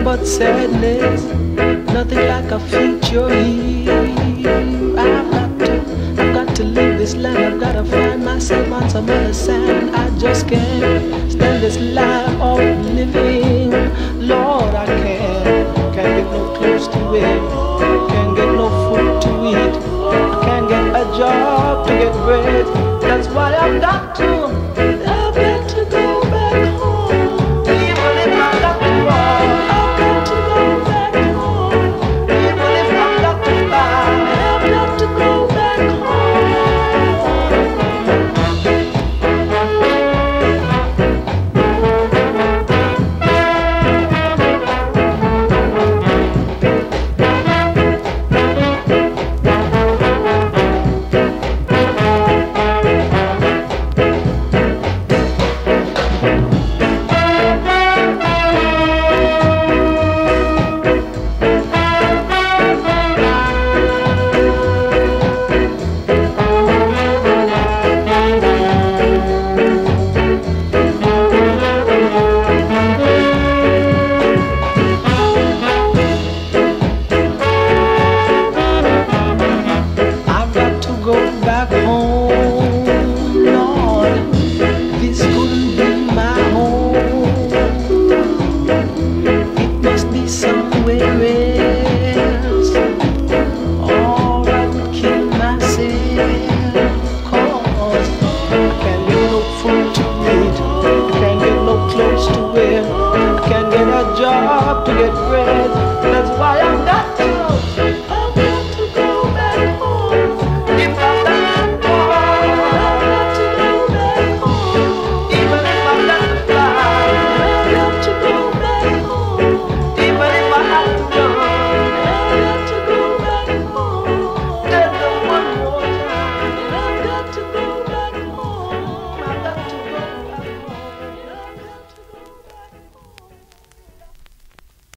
but sadness. Nothing like a future here. I've got to leave this land. I've got to find myself on some other sand. I just can't stand this life of living. Lord, I can't get no close to it.